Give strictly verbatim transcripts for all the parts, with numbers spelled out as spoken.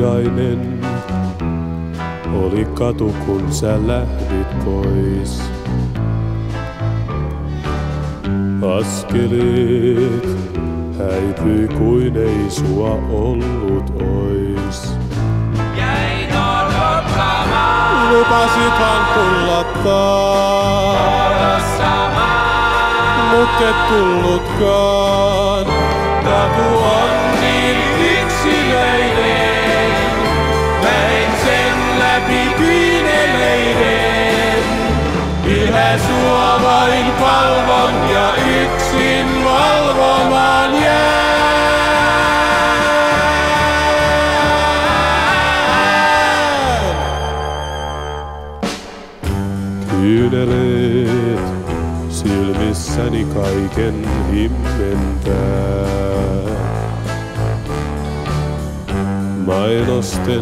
hiljainen oli katu, kun sä lähdit pois. Askeleet häipyi kuin ei sua ollut ois. Jäin odottamaan, Lupasithan tulla taas, mut et tullutkaan. Katu on niin yksinäinen, näin sen läpi kyyneleiden. Yhä sua vain palvon ja yksin valvomaan jään. Kyyneleet silmissäni kaiken himmentää. Mainosten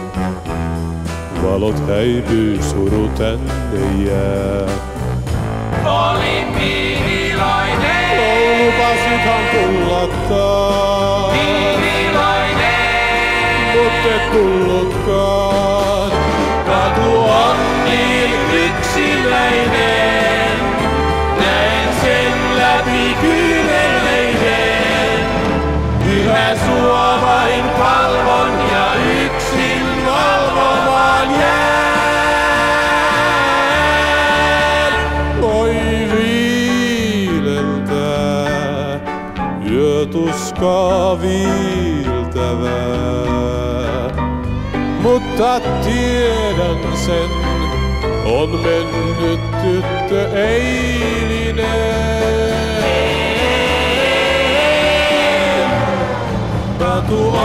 valot häipyy, suru tänne jää. olin niin iloinen, Lupasithan tulla taas, niin iloinen. mut et tullutkaan. Katu on niin yksinäinen, näen sen läpi kyyneleiden. Yhä sua vain palvon ja yksin valvomaan jään. Voi viileltää, yötuskaa viiltävää. Mutta tiedän sen, on mennyt tyttö eilinen. Katu